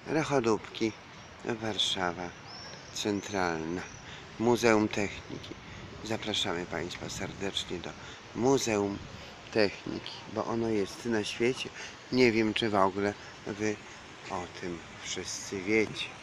Rechodóbki, Warszawa Centralna, Muzeum Techniki. Zapraszamy Państwa serdecznie do Muzeum Techniki, bo ono jest na świecie. Nie wiem, czy w ogóle Wy o tym wszyscy wiecie.